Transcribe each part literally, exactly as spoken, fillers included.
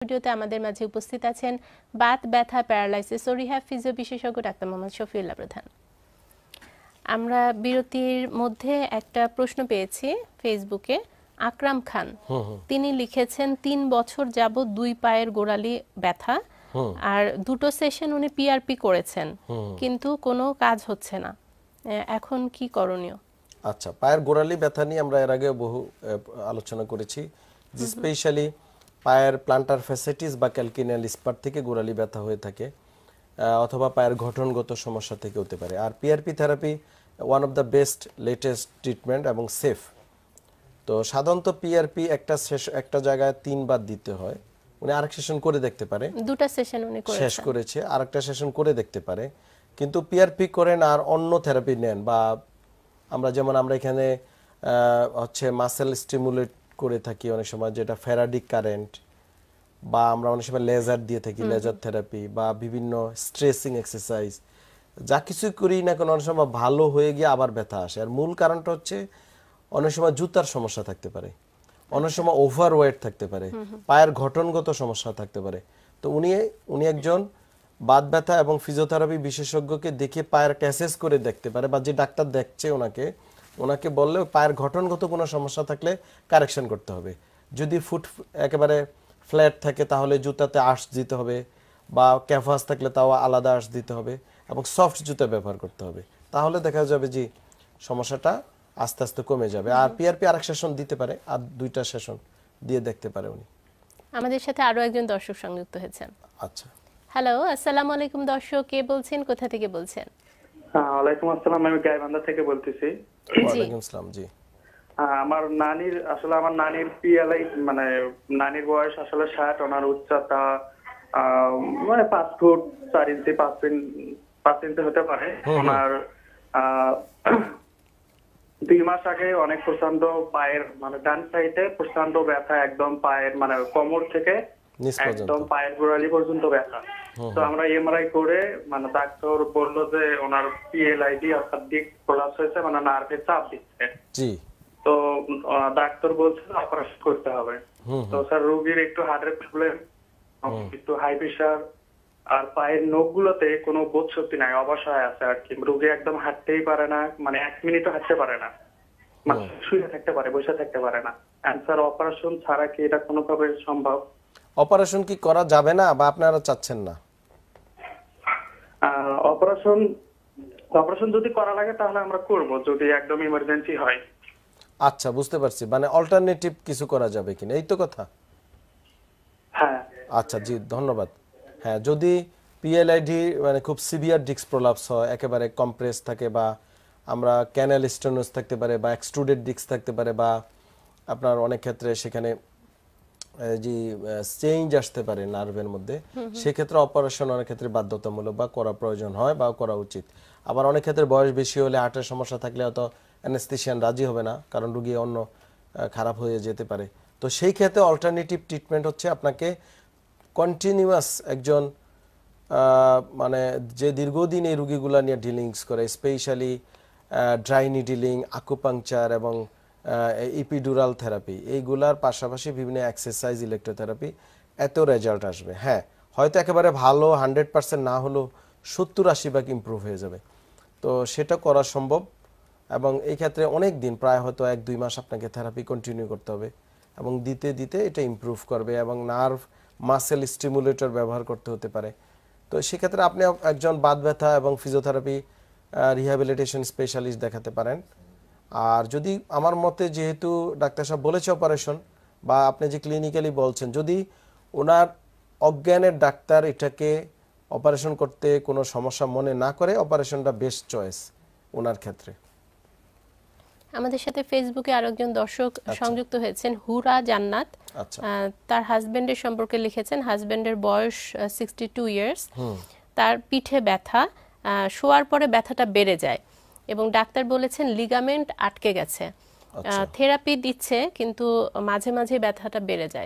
ভিডিওতে আমাদের মাঝে উপস্থিত আছেন বাত ব্যথা প্যারালাইসিস ও রিহ্যাব ফিজিও বিশেষজ্ঞ ডাক্তার মোহাম্মদ শফিউল্লাহ প্রধান। আমরা বিরতির মধ্যে একটা প্রশ্ন পেয়েছি ফেসবুকে, আকরাম খান তিনি লিখেছেন তিন বছর যাবত দুই পায়ের গোড়ালি ব্যথা, আর দুটো সেশন উনি পিআরপি করেছেন কিন্তু কোনো কাজ হচ্ছে না, এখন কি করণীয়? আচ্ছা, পায়ের গোড়ালি ব্যথা নিয়ে আমরা এর আগে বহু আলোচনা করেছি, স্পেশালি পায়ের প্লান্টার ফ্যাসিটিস বা ক্যালকিনিয়াল স্পার থেকে গোড়ালি ব্যথা হয়ে থাকে, অথবা পায়ের গঠনগত সমস্যা থেকে হতে পারে। আর PRP therapy one of the best latest treatment এবং সেফ। তো সাধারণত পিআরপি একটা শেষ একটা জায়গায় তিনবার দিতে হয়, উনি আরেক সেশন করে দেখতে পারে, দুটো সেশন উনি শেষ করেছে, আরেকটা সেশন করে দেখতে পারে। কিন্তু পিআরপি করেন আর অন্য থেরাপি নেন, বা আমরা যেমন আমরা এখানে হচ্ছে মাসেল স্টিমুলেট করে থাকি অনেক সময়, যেটা ফেরাডিক কারেন্ট, বা আমরা অনেক সময় লেজার দিয়ে থাকি, লেজার থেরাপি, বা বিভিন্ন স্ট্রেসিং এক্সারসাইজ, যা কিছু করি না কেন অনেক সময় ভালো হয়ে গিয়ে আবার ব্যথা আসে। আর মূল কারণটা হচ্ছে অনেক সময় জুতার সমস্যা থাকতে পারে, অনেক সময় ওভারওয়েট থাকতে পারে, পায়ের গঠনগত সমস্যা থাকতে পারে। তো উনি উনি একজন বাত ব্যথা এবং ফিজিওথেরাপি বিশেষজ্ঞকে দেখে পায়ের একটা অ্যাসেস করে দেখতে পারে, বা যে ডাক্তার দেখছে ওনাকে ওনাকে বললে পায়ের গঠনগত কোনো সমস্যা থাকলে কারেকশন করতে হবে। যদি ফুট একেবারে ফ্ল্যাট থাকে তাহলে জুতাতে আঁশ দিতে হবে, বা ক্যানভাস থাকলে তাও আলাদা আঁশ দিতে হবে, এবং সফট জুতা ব্যবহার করতে হবে। তাহলে দেখা যাবে যে সমস্যাটা আস্তে আস্তে কমে যাবে। আর পিআরপি আরেক সেশন দিতে পারে, আর দুইটা সেশন দিয়ে দেখতে পারে উনি। আমাদের সাথে আরো একজন দর্শক সংযুক্ত হয়েছেন। আচ্ছা, হ্যালো, আসসালামু আলাইকুম দর্শক, কে বলছেন, কোথা থেকে বলছেন? হ্যাঁ, ওয়ালাইকুম আসসালাম, আমি গাইবান্ধা থেকে বলতেছি। ওয়ালাইকুম আসসালাম। জি, আমার নানির আসলে আমার নানির পিএলআই মানে নানির বয়স আসলে ষাট, ওনার উচ্চতা মানে পাঁচ ফুট চার ইঞ্চি পাঁচ পাঁচ ইঞ্চি হতে পারে। ওনার দুই মাস আগে অনেক প্রচন্ড পায়ের মানে ডান সাইডে প্রচন্ড ব্যথা, একদম পায়ের মানে কোমর থেকে একদম পায়ের গোড়ালি পর্যন্ত ব্যথা। তো আমরা এমআরআই করে মানে ডাক্তার বললো যে ওনার পিএলআইডি অর্থাৎ ডিস্ক প্রলাপস হয়েছে, মানে নার্ভে চাপ দিচ্ছে। জি, তো ডাক্তার বলছে অপারেশন করতে হবে। তো স্যার রোগীর একটু হার্টের প্রবলেম, একটু হাই প্রেশার, আর পায়ের নখগুলোতে কোনো বোধ শক্তি নাই, অবসায় আছে আর কি। রোগী একদম হাঁটতেই পারে না, মানে এক মিনিটও হাঁটতে পারে না, মানে শুয়ে থাকতে পারে, বসে থাকতে পারে না। স্যার অপারেশন ছাড়া কি এটা কোনোভাবে সম্ভব? অপারেশন কি করা যাবে না, বা আপনারা চাচ্ছেন না? অপারেশন অপারেশন যদি করা লাগে তাহলে আমরা করব, যদি একদম ইমার্জেন্সি হয়। আচ্ছা, বুঝতে পারছি, মানে অল্টারনেটিভ কিছু করা যাবে কিনা, এই তো কথা। হ্যাঁ, আচ্ছা, জি, ধন্যবাদ। হ্যাঁ, যদি পিএলআইডি মানে খুব সিভিয়ার ডিস্ক প্রলাপস হয়, একেবারে কম্প্রেস থাকে, বা আমরা ক্যানাল স্টেনোস থাকতে পারে, বা এক্সট্রুডেড ডিস্ক থাকতে পারে, বা আপনার অনেক ক্ষেত্রে সেখানে যে চেঞ্জ আসতে পারে নার্ভের মধ্যে, সেক্ষেত্রে অপারেশন অনেক ক্ষেত্রে বাধ্যতামূলক বা করা প্রয়োজন হয় বা করা উচিত। আবার অনেক ক্ষেত্রে বয়স বেশি হলে হার্টের সমস্যা থাকলে হয়তো অ্যানেস্থেশিয়ান রাজি হবে না, কারণ রুগী অন্য খারাপ হয়ে যেতে পারে। তো সেই ক্ষেত্রে অল্টারনেটিভ ট্রিটমেন্ট হচ্ছে আপনাকে কন্টিনিউয়াস একজন মানে যে দীর্ঘদিন এই রুগীগুলো নিয়ে ডিলিংস করে, স্পেশালি ড্রাই নিডিলিং, আকুপাংচার এবং ইপিডুরাল থেরাপি, এইগুলার পাশাপাশি বিভিন্ন এক্সারসাইজ, ইলেকট্রোথেরাপি, এত রেজাল্ট আসবে। হ্যাঁ, হয়তো একেবারে ভালো হান্ড্রেড পার্সেন্ট না হলেও সত্তর আশি ভাগ ইম্প্রুভ হয়ে যাবে। তো সেটা করা সম্ভব, এবং এই ক্ষেত্রে অনেক দিন, প্রায় হয়তো এক দুই মাস আপনাকে থেরাপি কন্টিনিউ করতে হবে, এবং দিতে দিতে এটা ইম্প্রুভ করবে, এবং নার্ভ মাসেল স্টিমুলেটর ব্যবহার করতে হতে পারে। তো সেক্ষেত্রে আপনি একজন বাত ব্যথা এবং ফিজিওথেরাপি রিহ্যাবিলিটেশন স্পেশালিস্ট দেখাতে পারেন। আর যদি আমার মতে, যেহেতু ডাক্তার সাহেব বলেছে অপারেশন, বা আপনি যে ক্লিনিক্যালি বলছেন, যদি ওনার অজ্ঞানের ডাক্তার এটাকে অপারেশন করতে কোনো সমস্যা মনে না করে, অপারেশনটা বেস্ট চয়েস ওনার ক্ষেত্রে। আমাদের সাথে ফেসবুকে আরেকজন দর্শক সংযুক্ত হয়েছেন, হুরা জান্নাত। তার হাজবেন্ডের সম্পর্কে লিখেছেন, হাজবেন্ডের বয়স সিক্সটি টু ইয়ার্স, তার পিঠে ব্যথা, শোয়ার পরে ব্যথাটা বেড়ে যায়, এবং ডাক্তার বলেছেন লিগামেন্ট আটকে গেছে, থেরাপি দিচ্ছে কিন্তু মাঝে মাঝে ব্যথাটা বেড়ে যায়।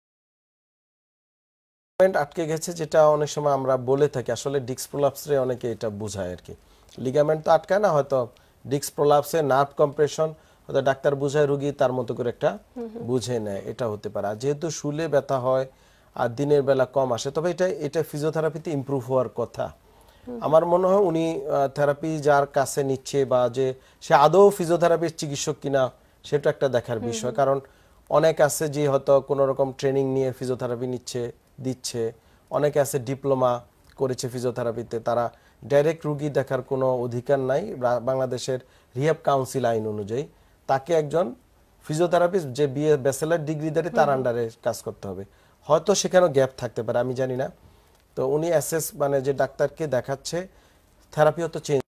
লিগামেন্ট আটকে গেছে, যেটা অনেক সময় আমরা বলে থাকি, আসলে ডিস্ক প্রলাপসে অনেকে এটা বোঝায় আর কি। লিগামেন্ট তো আটকায় না, হয়তো ডিস্ক প্রলাপসে নার্ভ কম্প্রেশন, হয়তো ডাক্তার বুঝায়, রুগী তার মতো করে একটা বুঝে নেয়, এটা হতে পারে। আর যেহেতু শুলে ব্যথা হয়, আর দিনের বেলা কম আসে, তবে এটা এটা ফিজিওথেরাপিতে ইমপ্রুভ হওয়ার কথা। আমার মনে হয় উনি থেরাপি যার কাছে নিচ্ছে বা যে সে আদৌ ফিজিওথেরাপির চিকিৎসক কিনা সেটা একটা দেখার বিষয়। কারণ অনেক আছে যে হয়তো কোনো রকম ট্রেনিং নিয়ে ফিজিওথেরাপি নিচ্ছে দিচ্ছে, অনেকে আছে ডিপ্লোমা করেছে ফিজিওথেরাপিতে, তারা ডাইরেক্ট রুগী দেখার কোনো অধিকার নাই বাংলাদেশের রিহ্যাব কাউন্সিল আইন অনুযায়ী। তাকে একজন ফিজিওথেরাপিস্ট যে বিএ ব্যাচেলার ডিগ্রিধারী তার আন্ডারে কাজ করতে হবে। হয়তো সেখানেও গ্যাপ থাকতে পারে, আমি জানি না। তো উনি অ্যাসেস মানে যে ডাক্তারকে দেখাচ্ছে থেরাপি হয়তো চেঞ্জ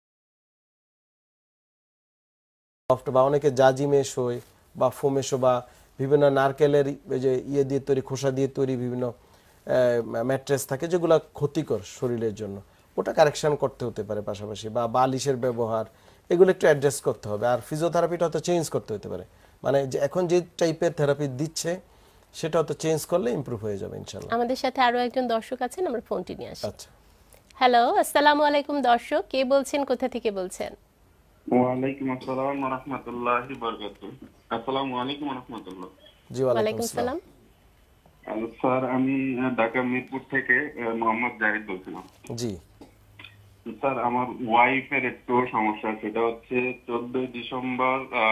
বা অনেকে জাজি মেশ হয় বা ফোমেশো বা বিভিন্ন নারকেলের যে ইয়ে দিয়ে তৈরি খোসা দিয়ে তৈরি বিভিন্ন ম্যাট্রেস থাকে যেগুলো ক্ষতিকর শরীরের জন্য, ওটা কারেকশন করতে হতে পারে পাশাপাশি, বা বালিশের ব্যবহার এগুলো একটু অ্যাড্রেস করতে হবে। আর ফিজিওথেরাপিটা হয়তো চেঞ্জ করতে হতে পারে, মানে যে এখন যে টাইপের থেরাপি দিচ্ছে সেটা হয়তো চেঞ্জ করলে ইমপ্রুভ হয়ে যাবে ইনশাআল্লাহ। আমাদের সাথে আরো একজন দর্শক আছেন, আমরা ফোনটি নিয়ে আসি। আচ্ছা, হ্যালো, আসসালামু আলাইকুম দর্শক, কে বলছেন, কোথা থেকে বলছেন? ওয়ালাইকুম আসসালাম ওয়া রাহমাতুল্লাহি ওয়া বারাকাতুহু। আসসালামু আলাইকুম ওয়া রাহমাতুল্লাহ। জি ওয়ালাইকুম আসসালাম। স্যার আমি ঢাকা মিরপুর থেকে মোহাম্মদ জাহিদ বলছিলাম। জি স্যার আমার ওয়াইফের একটু সমস্যা, সেটা হচ্ছে চোদ্দই ডিসেম্বর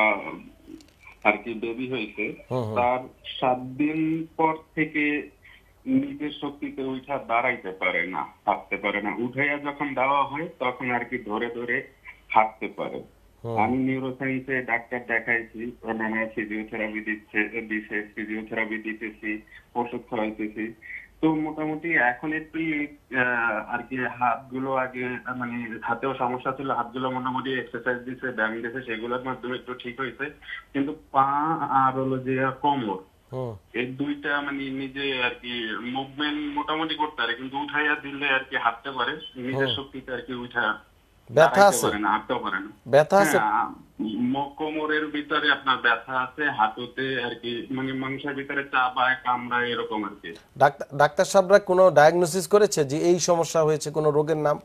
আর কি বেবি হয়েছে, তার সাত দিন পর থেকে নিজের শক্তিতে উঠা দাঁড়াইতে পারে না, হাঁটতে পারে না। উঠাইয়া যখন দেওয়া হয় তখন আর কি ধরে ধরে হাঁটতে পারে। আমি নিউরোসায়েন্সে ডাক্তার দেখাইছি, ওনারা ফিজিওথেরাপি দিচ্ছে দিছে ফিজিওথেরাপি দিতেছি, ওষুধ খাওয়াইতেছি। তো মোটামুটি এখন একটু আর কি হাতগুলো আগে মানে হাতেও সমস্যা ছিল, হাতগুলো মোটামুটি এক্সারসাইজ দিচ্ছে, ব্যায়াম দিচ্ছে, সেগুলোর মাধ্যমে একটু ঠিক হয়েছে। কিন্তু পা আর হলো যে কোমর, এই দুইটা মানে নিজে আর কি মুভমেন্ট মোটামুটি করতে পারে, কিন্তু উঠাইয়া দিলে আর কি হাঁটতে পারে, নিজের শক্তিতে আর কি উঠা ব্যথা আছে, হাঁটতেও পারে না। ব্যথা আছে কোমরের ভিতরে আপনার ব্যথা আছে, হাঁটুতে আর কি মানে মাংসের ভিতরে চাবায় কামড়ায় এরকম আর কি। ডাক্তার ডাক্তার সাহেবরা কোনো ডায়াগনোসিস করেছে যে এই সমস্যা হয়েছে, কোনো রোগের নাম?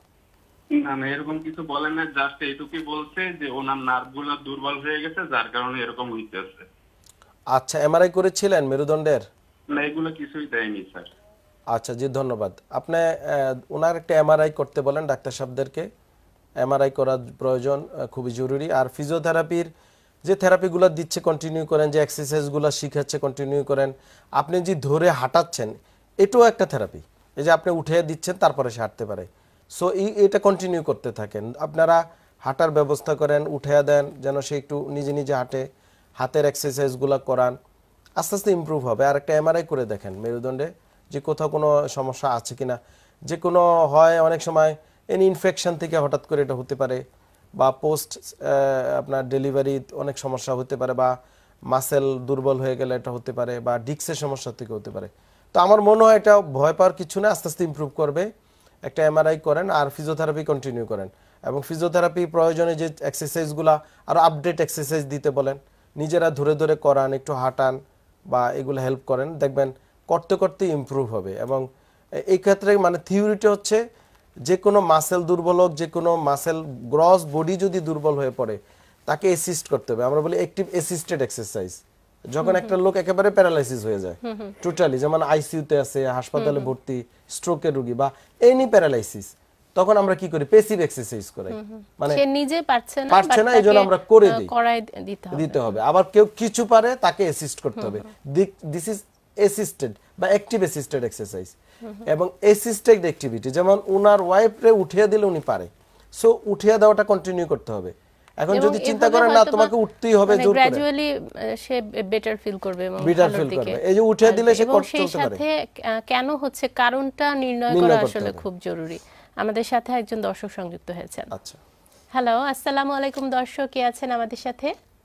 না না, এরকম কিছু বলেন না, জাস্ট এইটুকুই বলছে যে ওনার নার্ভগুলো দুর্বল হয়ে গেছে যার কারণে এরকম হইতেছে। আচ্ছা, এমআরআই করেছিলেন মেরুদণ্ডের? না, এগুলো কিছুই দেয়নি স্যার। আচ্ছা জি ধন্যবাদ। আপনি ওনার একটা এমআরআই করতে বলেন ডাক্তার সাহেবদেরকে, এমআরআই করা প্রয়োজন, খুবই জরুরি। আর ফিজিওথেরাপির যে থেরাপিগুলো দিচ্ছে কন্টিনিউ করেন, যে এক্সারসাইজগুলো শিখাচ্ছে কন্টিনিউ করেন। আপনি যে ধরে হাঁটাচ্ছেন এটাও একটা থেরাপি, এই যে আপনি উঠে দিচ্ছেন তারপরে সে হাঁটতে পারে। সো এই এটা কন্টিনিউ করতে থাকেন, আপনারা হাঁটার ব্যবস্থা করেন, উঠে দেন যেন সে একটু নিজে নিজে হাঁটে, হাতের এক্সারসাইজগুলো করান, আস্তে আস্তে ইমপ্রুভ হবে। আর একটা এমআরআই করে দেখেন মেরুদণ্ডে যে কোথাও কোনো সমস্যা আছে কিনা। যে কোনো হয় অনেক সময় এনি ইনফেকশন থেকে হঠাৎ করে এটা হতে পারে, বা পোস্ট আপনার ডেলিভারি অনেক সমস্যা হতে পারে, বা মাসেল দুর্বল হয়ে গেলে এটা হতে পারে, বা ডিক্সের সমস্যা থেকে হতে পারে। তো আমার মনে হয় এটা ভয় পাওয়ার কিছু না, আস্তে আস্তে ইমপ্রুভ করবে। একটা এমআরআই করেন আর ফিজিওথেরাপি কন্টিনিউ করেন, এবং ফিজিওথেরাপি প্রয়োজনে যে এক্সারসাইজগুলো আরও আপডেট এক্সারসাইজ দিতে বলেন, নিজেরা ধরে ধরে করান, একটু হাঁটান বা এগুলো হেল্প করেন, দেখবেন করতে করতে ইমপ্রুভ হবে। এবং এই ক্ষেত্রে মানে থিওরিটা হচ্ছে যে কোনো মাসেল দুর্বল হোক, যে কোনো মাসেল গ্রস বডি যদি দুর্বল হয়ে পড়ে তাকে অ্যাসিস্ট করতে হবে। আমরা বলি অ্যাক্টিভ অ্যাসিস্টেড এক্সারসাইজ। যখন একটা লোক একেবারে প্যারালাইসিস হয়ে যায় টোটালি, যেমন আইসিইউতে আছে, হাসপাতালে ভর্তি, স্ট্রোকের রোগী বা এনি প্যারালাইসিস, তখন আমরা কি করি? প্যাসিভ এক্সারসাইজ করাই, মানে সে নিজে পারছে না, পারছে না এইজন্য আমরা করে দিই, করাই দিতে হবে দিতে হবে। আবার কেউ কিছু পারে তাকে অ্যাসিস্ট করতে হবে। দিস ইজ অ্যাসিস্টেড বা অ্যাক্টিভ অ্যাসিস্টেড এক্সারসাইজ এবং অ্যাসিস্টেড অ্যাক্টিভিটি। যেমন উনার ওয়াইফরে উঠিয়ে দিলে উনি পারে, সো উঠিয়ে দেওয়াটা কন্টিনিউ করতে হবে। এখন যদি চিন্তা করেন না তোমাকে উঠতেই হবে জোর করে, গ্র্যাজুয়ালি সে বেটার ফিল করবে এবং বেটার ফিল করবে। এই যে উঠিয়ে দিলে সে করতে চলতে পারে। সাথে কেন হচ্ছে কারণটা নির্ণয় করা আসলে খুব জরুরি। আমাদের সাথে একজন দর্শক সংযুক্ত হয়েছেন। আচ্ছা, হ্যালো, আসসালামু আলাইকুম দর্শক, কে আছেন আমাদের সাথে?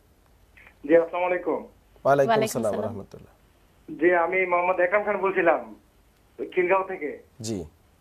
জি আসসালামু আলাইকুম। ওয়া আলাইকুম আসসালাম ওয়া রাহমাতুল্লাহ। জি আমি মোহাম্মদ একরাম খান বলছিলাম খিলগাঁও থেকে। জি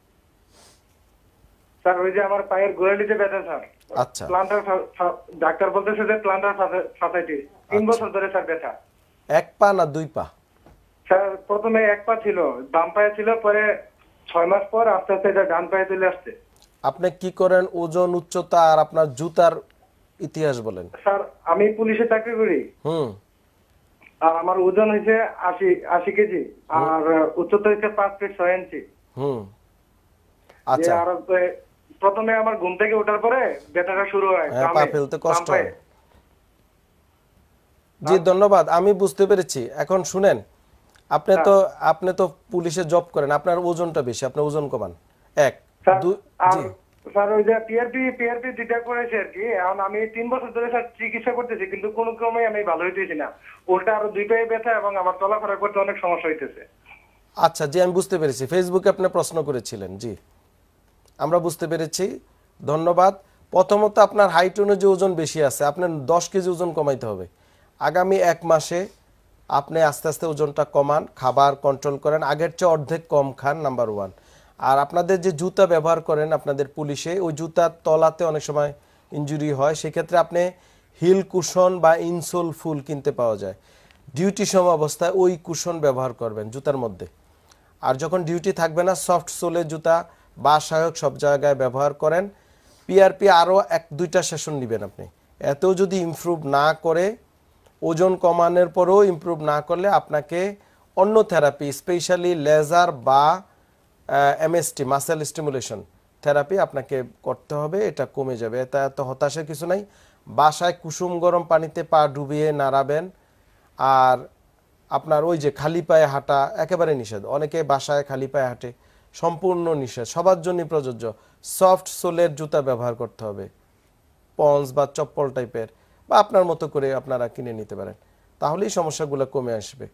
স্যার, ওই যে আমার পায়ের গোড়ালিতে ব্যথা স্যার। আচ্ছা, প্লান্টার ডাক্তার বলতেছে যে প্লান্টার ফাসাইটিস, তিন বছর ধরে স্যার ব্যথা। এক পা না দুই পা? স্যার প্রথমে এক পা ছিল, বাম পায়ে ছিল, পরে ছয় মাস পর আস্তে আস্তে এটা ডান পায়ে চলে আসছে। আপনি কি করেন? ওজন, উচ্চতা আর আপনার জুতার ইতিহাস বলেন। স্যার আমি পুলিশে চাকরি করি। হুম, আর আমার ওজন হয়েছে আশি আশি কেজি আর উচ্চতা হচ্ছে পাঁচ ফিট ছয় ইঞ্চি। হুম যে আচ্ছা আর এ, প্রথমে আমার ঘুম থেকে ওঠার পরে ব্যথাটা শুরু হয় হ্যাঁ, পা বামে, ফেলতে বাম কষ্ট পায়ে। হয়। জি ধন্যবাদ, আমি বুঝতে পেরেছি। এখন শুনেন, আপনি তো আপনি তো পুলিশে জব করেন, আপনার ওজনটা বেশি, আপনার ওজন কমান এক স্যার, দুই আর জি স্যার ওই যে পিআরপি পিআরপি যেটা করেছে আর কি, এখন আমি তিন বছর ধরে স্যার চিকিৎসা করতেছি, কিন্তু কোনো ক্রমে আমি ভালো হইতেছি না। উল্টা আরো দুই পায়ে ব্যথা এবং আমার চলাফেরা করতে অনেক সমস্যা হইতেছে। আচ্ছা জি আমি বুঝতে পেরেছি, ফেসবুকে আপনি প্রশ্ন করেছিলেন, জি আমরা বুঝতে পেরেছি, ধন্যবাদ। প্রথমত আপনার হাইট অনুযায়ী ওজন বেশি আছে, আপনার দশ কেজি ওজন কমাইতে হবে। আগামী এক মাসে আপনি আস্তে আস্তে ওজনটা কমান, খাবার কন্ট্রোল করেন, আগের চেয়ে অর্ধেক কম খান, নাম্বার ওয়ান। আর আপনাদের যে জুতা ব্যবহার করেন আপনাদের পুলিশে, ওই জুতার তলাতে অনেক সময় ইনজুরি হয়, সেক্ষেত্রে আপনি হিল কুশন বা ইনসোল ফুল কিনতে পাওয়া যায়। ডিউটি সম অবস্থায় ওই কুশন ব্যবহার করবেন জুতার মধ্যে। আর যখন ডিউটি থাকবে না, সফট সোলের জুতা বা সহায়ক সব জায়গায় ব্যবহার করেন। পিআরপি আরও এক দুইটা সেশন নেবেন আপনি। এতেও যদি ইমপ্রুভ না করে, ওজন কমানোর পরেও ইমপ্রুভ না করলে আপনাকে অন্য থেরাপি, স্পেশালি লেজার বা এমএসটি মাসেল স্টিমুলেশন থেরাপি আপনাকে করতে হবে, এটা কমে যাবে। এটা এত হতাশার কিছু নাই। বাসায় কুসুম গরম পানিতে পা ডুবিয়ে নাড়াবেন। আর আপনার ওই যে খালি পায়ে হাঁটা একেবারে নিষেধ, অনেকে বাসায় খালি পায়ে হাঁটে, সম্পূর্ণ নিষেধ, সবার জন্য প্রযোজ্য। সফট সোলের জুতা ব্যবহার করতে হবে, পন্স বা চপ্পল টাইপের, বা আপনার মতো করে আপনারা কিনে নিতে পারেন, তাহলেই সমস্যাগুলো কমে আসবে।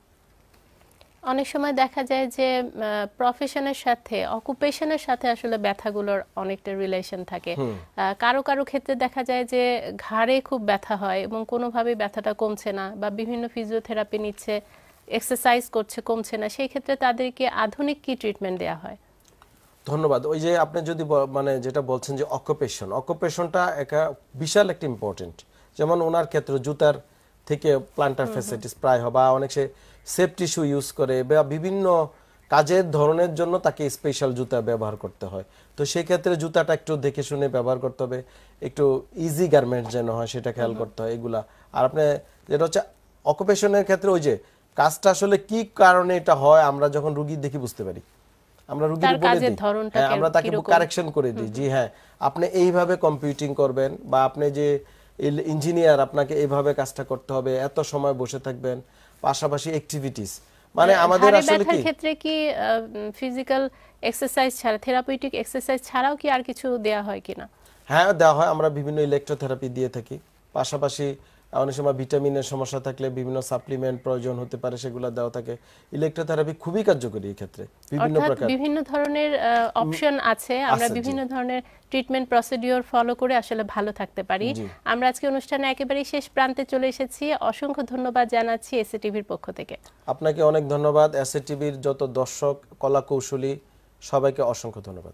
অনেক সময় দেখা যায় যে প্রফেশনের সাথে অকুপেশনের সাথে আসলে ব্যথাগুলোর অনেকটা রিলেশন থাকে। আহ, কারো কারো ক্ষেত্রে দেখা যায় যে ঘাড়ে খুব ব্যথা হয় এবং কোনোভাবেই ব্যথাটা কমছে না, বা বিভিন্ন ফিজিওথেরাপি নিচ্ছে, এক্সারসাইজ করছে, কমছে না, সেই ক্ষেত্রে তাদেরকে আধুনিক কি ট্রিটমেন্ট দেওয়া হয়? ধন্যবাদ। ওই যে আপনি যদি ব- মানে যেটা বলছেন যে অকুপেশন, অকুপেশনটা একটা বিশাল একটা ইম্পর্টেন্ট। যেমন ওনার ক্ষেত্রে জুতার থেকে প্লান্টার ফ্যাসিলিটিস প্রায় হয়, বা অনেক সে সেফটি শু ইউজ করে, বা বিভিন্ন কাজের ধরনের জন্য তাকে স্পেশাল জুতা ব্যবহার করতে হয়। তো সেই ক্ষেত্রে জুতাটা একটু দেখে শুনে ব্যবহার করতে হবে, একটু ইজি গার্মেন্ট যেন হয় সেটা খেয়াল করতে হয় এগুলা। আর আপনি যেটা হচ্ছে অকুপেশনের ক্ষেত্রে, ওই যে কাজটা আসলে কি কারণে এটা হয় আমরা যখন রুগী দেখি বুঝতে পারি, আমরা রুগীকে তার বলে কাজের দিই, ধরনটা হ্যাঁ, আমরা তাকে কিরকম? কারেকশন করে দিই, জি হ্যাঁ আপনি এইভাবে কম্পিউটিং করবেন, বা আপনি যে ইঞ্জিনিয়ার আপনাকে এইভাবে কাজটা করতে হবে, এত সময় বসে থাকবেন, পাশাপাশি অ্যাক্টিভিটিস, মানে আমাদের ঘাড়ে আসলে ব্যথার কি ক্ষেত্রে কি ফিজিক্যাল এক্সারসাইজ ছাড়া, থেরাপিউটিক এক্সারসাইজ ছাড়াও কি আর কিছু দেয়া হয় কিনা? হ্যাঁ দেওয়া হয়, আমরা বিভিন্ন ইলেকট্রোথেরাপি দিয়ে থাকি, পাশাপাশি অনেক সময় ভিটামিনের সমস্যা থাকলে বিভিন্ন সাপ্লিমেন্ট প্রয়োজন হতে পারে, সেগুলো দেওয়া থাকে। ইলেকট্রোথেরাপি খুবই কার্যকরী এই ক্ষেত্রে, বিভিন্ন অর্থাৎ প্রকার বিভিন্ন ধরনের অপশন আছে, আমরা আছে, জি। বিভিন্ন ধরনের ট্রিটমেন্ট প্রসিডিওর ফলো করে আসলে ভালো থাকতে পারি। জি। আমরা আজকে অনুষ্ঠানে একেবারেই শেষ প্রান্তে চলে এসেছি। অসংখ্য ধন্যবাদ জানাচ্ছি এসএ টিভির পক্ষ থেকে। আপনাকে অনেক ধন্যবাদ। এসএ টিভির যত দর্শক, কলা কৌশলী সবাইকে অসংখ্য ধন্যবাদ।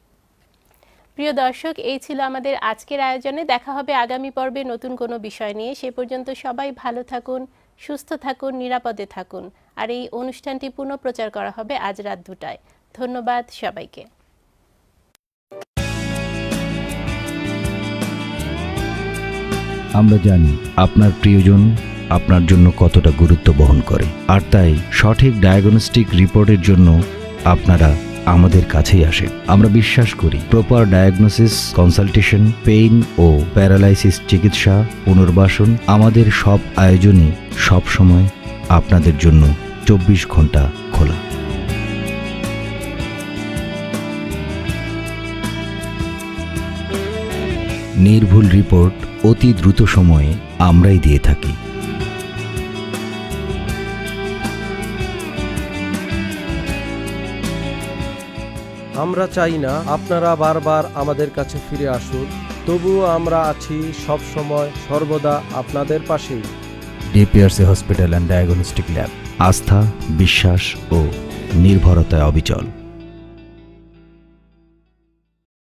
প্রিয় দর্শক, এই ছিল আমাদের আজকের আয়োজনে। দেখা হবে আগামী পর্বে নতুন কোনো বিষয় নিয়ে। সে পর্যন্ত সবাই ভালো থাকুন, সুস্থ থাকুন, নিরাপদে থাকুন। আর এই অনুষ্ঠানটি পুনঃপ্রচার করা হবে আজ রাত দুটায়। ধন্যবাদ সবাইকে। আমরা জানি আপনার প্রিয়জন আপনার জন্য কতটা গুরুত্ব বহন করে, আর তাই সঠিক ডায়াগনস্টিক রিপোর্টের জন্য আপনারা আমাদের কাছেই আসেন। আমরা বিশ্বাস করি প্রপার ডায়াগনোসিস, কনসালটেশন, পেইন ও প্যারালাইসিস চিকিৎসা, পুনর্বাসন, আমাদের সব আয়োজনই সব সময় আপনাদের জন্য চব্বিশ ঘন্টা খোলা। নির্ভুল রিপোর্ট অতি দ্রুত সময়ে আমরাই দিয়ে থাকি। আমরা চাই না আপনারা বারবার আমাদের কাছে ফিরে আসুন, তবুও আমরা আছি সব সময় সর্বদা আপনাদের পাশেই। DPRC hospital and diagnostic lab, আস্থা, বিশ্বাস ও নির্ভরতায় অবিচল।